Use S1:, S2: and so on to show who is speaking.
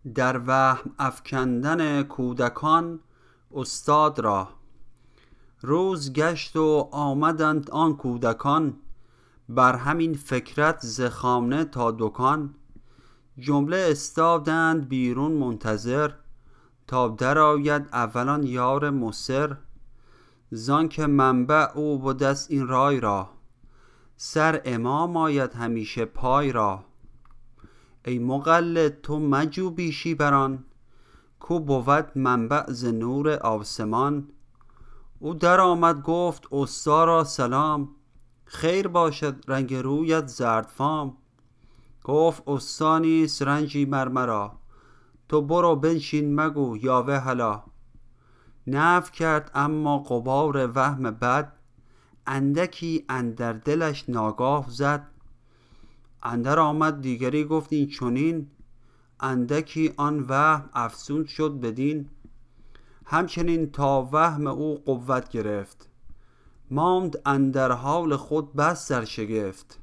S1: در وهم افکندن کودکان استاد را. روز گشت و آمدند آن کودکان، بر همین فکرت ز خانه تا دکان. جمله استادند بیرون منتظر، تا در آید اولان یار مصر. زان که منبع او بودست این رای را، سر امام آید همیشه پای را. ای مقلد تو مجو بیشی بران، کو بود منبع ز نور آسمان. او در آمد گفت استا را سلام، خیر باشد رنگ رویت زردفام. گفت استا نیست رنجی مرا، تو برو بنشین مگو یاوه هلا. نفی کرد اما غبار وهم بد، اندکی اندر دلش ناگاه زد. اندر آمد دیگری گفت این چنین، اندکی آن وهم افزون شد بدین. همچنین تا وهم او قوت گرفت، ماند اندر حال خود بس در شگفت.